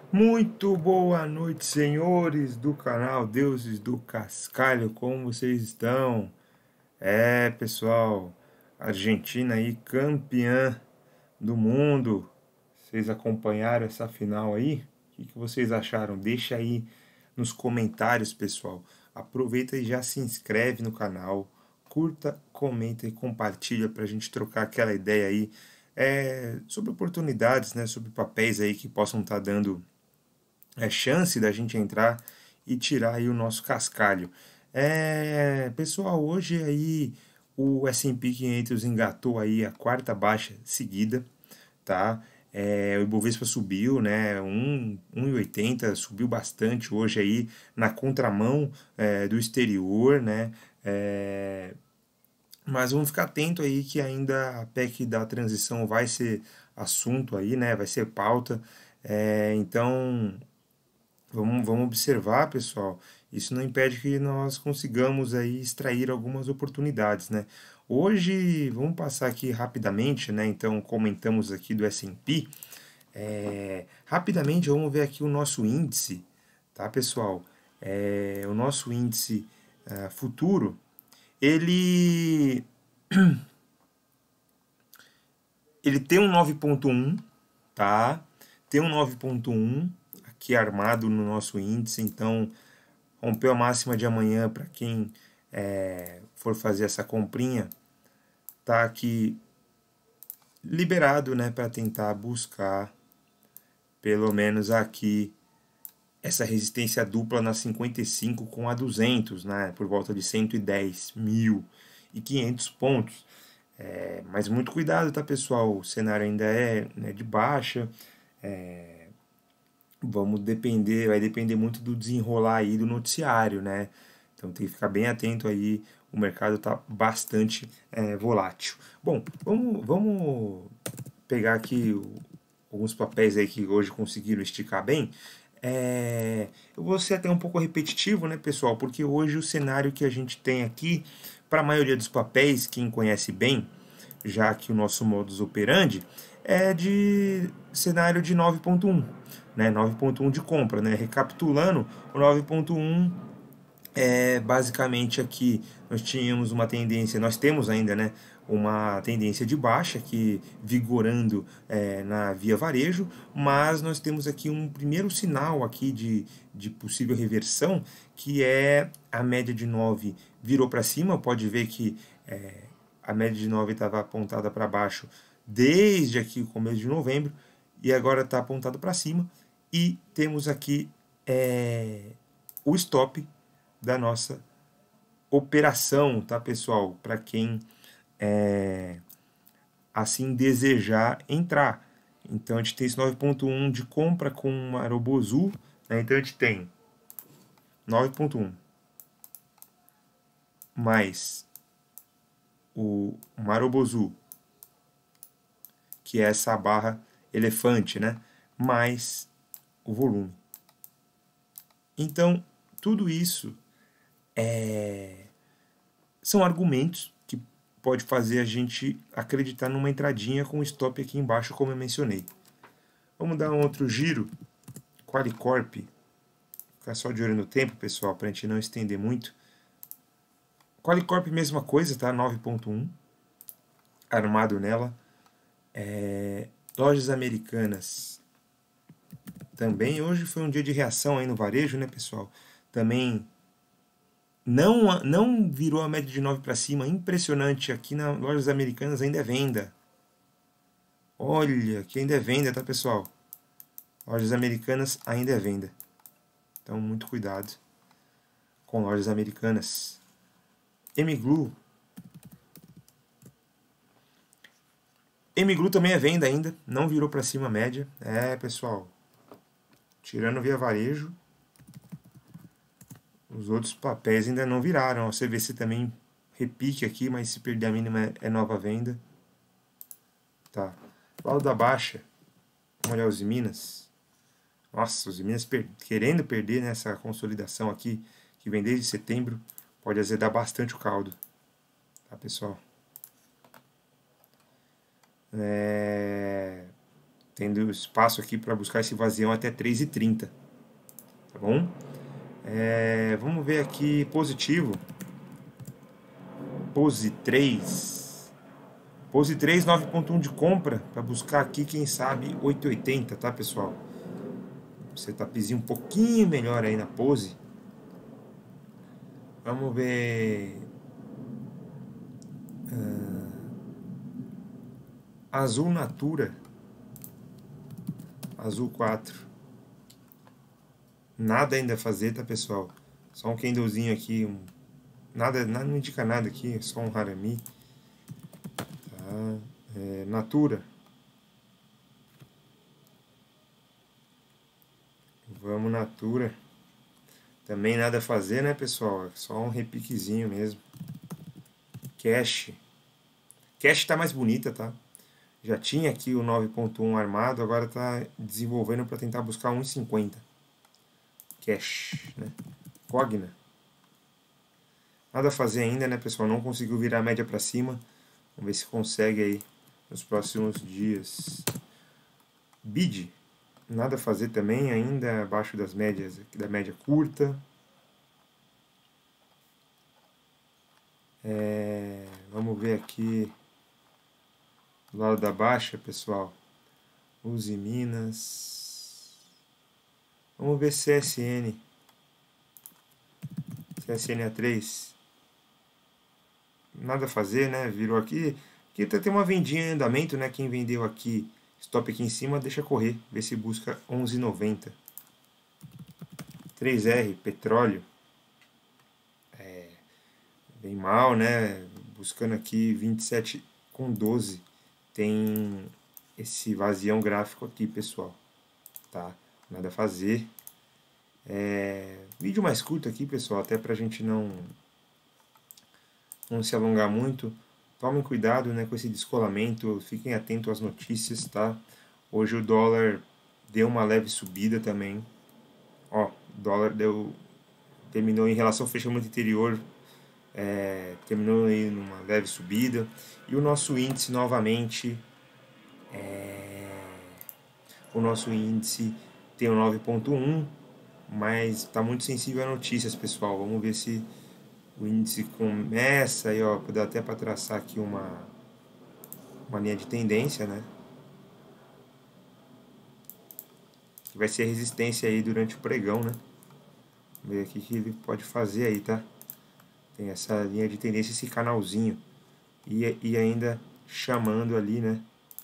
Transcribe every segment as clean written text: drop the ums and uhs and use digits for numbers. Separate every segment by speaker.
Speaker 1: Muito boa noite, senhores do canal Deuses do Cascalho, como vocês estão? Pessoal, Argentina aí campeã do mundo. Vocês acompanharam essa final aí? O que vocês acharam? Deixa aí nos comentários, pessoal. Aproveita e já se inscreve no canal, curta, comenta e compartilha para a gente trocar aquela ideia aí sobre oportunidades, né? Sobre papéis aí que possam estar dando chance da gente entrar e tirar aí o nosso cascalho. Pessoal, hoje aí o S&P 500 engatou aí a quarta baixa seguida, tá? O Ibovespa subiu, né? 1,80, subiu bastante hoje aí na contramão do exterior, né? Mas vamos ficar atento aí que ainda a PEC da transição vai ser assunto aí, né? Vai ser pauta. Então vamos observar, pessoal. Isso não impede que nós consigamos aí extrair algumas oportunidades, né? Hoje, vamos passar aqui rapidamente, né? Então, comentamos aqui do S&P. Rapidamente, vamos ver aqui o nosso índice, tá, pessoal? O nosso índice futuro, ele, ele tem um 9,1, tá? Tem um 9,1 aqui armado no nosso índice, então rompeu a máxima de amanhã para quem for fazer essa comprinha, tá aqui liberado, né, para tentar buscar pelo menos aqui essa resistência dupla na 55 com a 200, né, por volta de 110.500 pontos. Mas muito cuidado, tá, pessoal? O cenário ainda é, né, de baixa. Vai depender muito do desenrolar aí do noticiário, né? Então tem que ficar bem atento aí, o mercado está bastante volátil. Bom, vamos pegar aqui alguns papéis aí que hoje conseguiram esticar bem. Eu vou ser até um pouco repetitivo, né, pessoal? Porque hoje o cenário que a gente tem aqui, para a maioria dos papéis, quem conhece bem, já que o nosso modus operandi é de cenário de 9,1, né? 9,1 de compra, né? Recapitulando, o 9,1 basicamente aqui nós tínhamos uma tendência, nós temos ainda, né, uma tendência de baixa aqui vigorando na via varejo, mas nós temos aqui um primeiro sinal aqui de possível reversão, que é a média de 9 virou para cima. Pode ver que a média de 9 estava apontada para baixo desde aqui o começo de novembro e agora está apontada para cima, e temos aqui o stop da nossa operação, tá, pessoal? Para quem assim desejar entrar. Então a gente tem esse 9,1 de compra com Marobozu, né? Então a gente tem 9,1 mais o Marobozu, que é essa barra elefante, né? Mais o volume. Então, tudo isso são argumentos que pode fazer a gente acreditar numa entradinha com stop aqui embaixo, como eu mencionei. Vamos dar um outro giro. Qualicorp, ficar só de olho no tempo, pessoal, para a gente não estender muito. Qualicorp, mesma coisa, tá? 9,1 armado nela. Lojas Americanas também. Hoje foi um dia de reação aí no varejo, né, pessoal? Também não virou a média de 9 para cima. Impressionante. Aqui nas Lojas Americanas ainda é venda. Olha, que ainda é venda, tá, pessoal? Lojas Americanas ainda é venda. Então, muito cuidado com Lojas Americanas. Emiglu. Emiglu também é venda ainda, não virou para cima a média. Pessoal, tirando via varejo, os outros papéis ainda não viraram. O CVC também repique aqui, mas se perder a mínima é nova venda. Tá. Laudo da baixa, vamos olhar os Minas. Nossa, os Minas querendo perder nessa consolidação aqui, que vem desde setembro, pode azedar bastante o caldo. Tá, pessoal? tendo espaço aqui para buscar esse vazião até 3,30, tá bom? Vamos ver aqui positivo. Pose 3. Pose 3, 9,1 de compra para buscar aqui, quem sabe, 8,80, tá, pessoal? Setupzinho um pouquinho melhor aí na pose. Vamos ver. Azul Natura. Azul 4. Nada ainda a fazer, tá, pessoal? Só um candlezinho aqui. Nada não indica nada aqui, só um harami. Tá? Natura. Vamos Natura. Também nada a fazer, né, pessoal? Só um repiquezinho mesmo. Cash. Cash tá mais bonita, tá? Já tinha aqui o 9,1 armado, agora tá desenvolvendo para tentar buscar 1,50. Cash, né? Cogna. Nada a fazer ainda, né, pessoal? Não conseguiu virar a média para cima. Vamos ver se consegue aí nos próximos dias. Bid. Nada a fazer também, ainda abaixo das médias, da média curta. Vamos ver aqui do lado da baixa, pessoal. Uzi Minas. Vamos ver CSN. CSN A3. Nada a fazer, né? Virou aqui. Aqui tem uma vendinha em andamento, né? Quem vendeu aqui, stop aqui em cima, deixa correr. Vê se busca 11,90. 3R, petróleo. Bem mal, né? Buscando aqui 27,12. Tem esse vazião gráfico aqui, pessoal. Tá? Nada a fazer. Vídeo mais curto aqui, pessoal, até pra gente não se alongar muito. Tomem cuidado, né, com esse descolamento, fiquem atentos às notícias, tá? Hoje o dólar deu uma leve subida também. Ó, o dólar terminou em relação ao fechamento anterior, terminou aí numa leve subida. E o nosso índice novamente, o nosso índice tem um 9,1, mas está muito sensível a notícias, pessoal. Vamos ver se o índice começa aí, ó, dá até para traçar aqui uma linha de tendência, né? Que vai ser a resistência aí durante o pregão, né? Vamos ver aqui o que ele pode fazer aí, tá? Tem essa linha de tendência, esse canalzinho. E ainda chamando ali, né?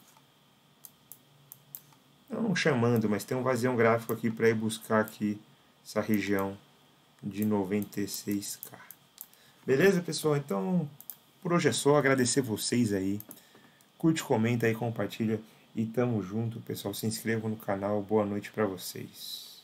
Speaker 1: Não chamando, mas tem um vazião gráfico aqui para ir buscar aqui essa região de 96K. Beleza, pessoal? Então, por hoje é só. Agradecer vocês aí. Curte, comenta aí, compartilha. E tamo junto, pessoal. Se inscrevam no canal. Boa noite para vocês.